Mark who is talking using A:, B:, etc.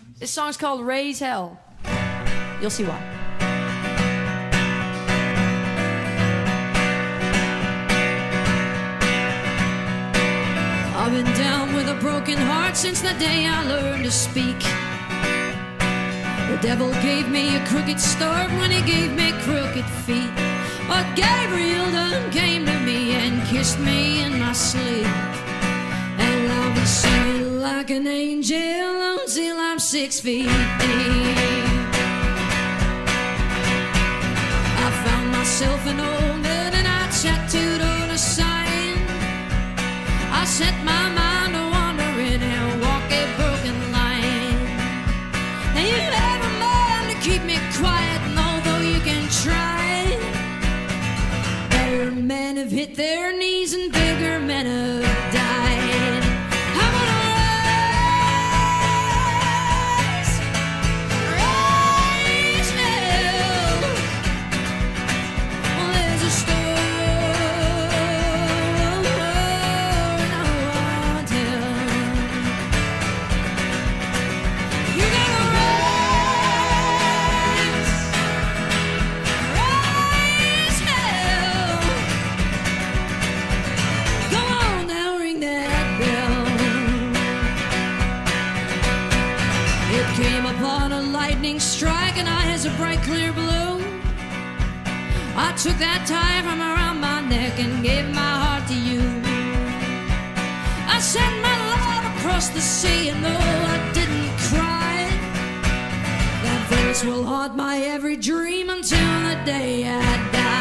A: This song's called Raise Hell. You'll see why. I've been down with a broken heart since the day I learned to speak. The devil gave me a crooked start when he gave me crooked feet. But Gabriel done came to me and kissed me in my sleep. And I'll be singing like an angel until I'm 6 feet deep. I found myself an old man and I tattooed on a sign. I set my mind to wandering and walk a broken line. And you have a mind to keep me quiet, and although you can try, better men have hit their knees and bigger men have died. I'm gonna raise hell. Well, there's a story I won't tell. You're gonna raise hell. Go on now, ring that bell. It came upon a lightning strike and eyes a bright clear blue. I took that tie from around my neck and gave my heart to you. I sent my love across the sea, and though I didn't cry, that verse will haunt my every dream until the day I die.